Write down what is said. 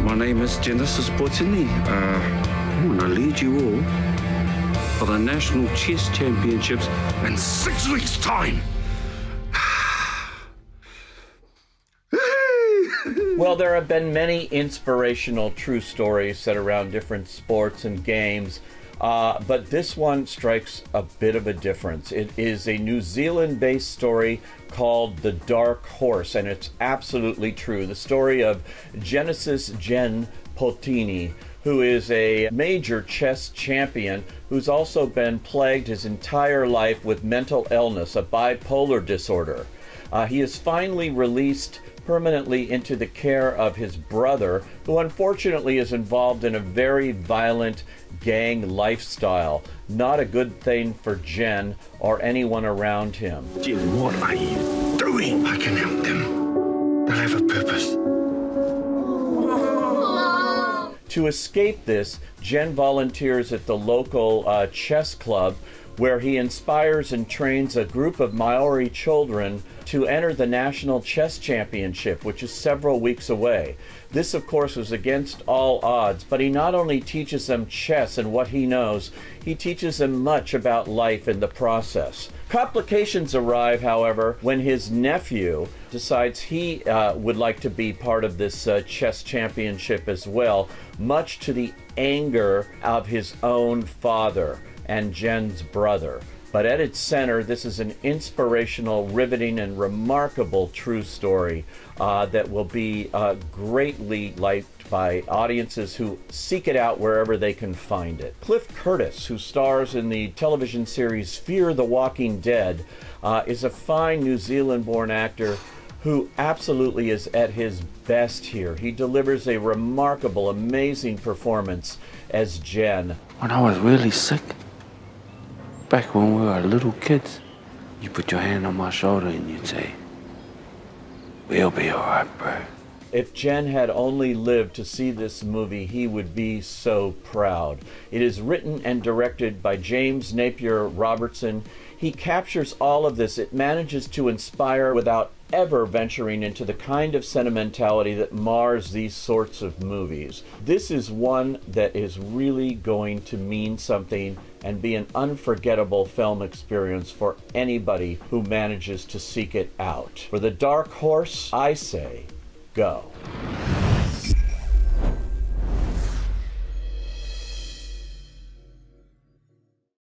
My name is James Napier. And I lead you all for the National Chess Championships in 6 weeks' time. Well, there have been many inspirational true stories set around different sports and games, but this one strikes a bit of a difference. It is a New Zealand-based story called The Dark Horse, and it's absolutely true. The story of Genesis Jen Potini, who is a major chess champion who's also been plagued his entire life with mental illness, a bipolar disorder. He is finally released permanently into the care of his brother, who unfortunately is involved in a very violent gang lifestyle. Not a good thing for Jen or anyone around him. Jen, what are you doing? I can help them. They'll have a purpose. To escape this, Jen volunteers at the local chess club, where he inspires and trains a group of Maori children to enter the National Chess Championship, which is several weeks away. This, of course, is against all odds, but he not only teaches them chess and what he knows, he teaches them much about life in the process. Complications arrive, however, when his nephew decides he would like to be part of this chess championship as well, much to the anger of his own father and Jen's brother. But at its center, this is an inspirational, riveting, and remarkable true story that will be greatly liked by audiences who seek it out wherever they can find it. Cliff Curtis, who stars in the television series Fear the Walking Dead, is a fine New Zealand-born actor who absolutely is at his best here. He delivers a remarkable, amazing performance as Jen. When I was really sick, back when we were little kids, you put your hand on my shoulder and you'd say, "We'll be all right, bro." If Jen had only lived to see this movie, he would be so proud. It is written and directed by James Napier Robertson. He captures all of this. It manages to inspire without ever venturing into the kind of sentimentality that mars these sorts of movies. This is one that is really going to mean something and be an unforgettable film experience for anybody who manages to seek it out. For The Dark Horse, I say, go.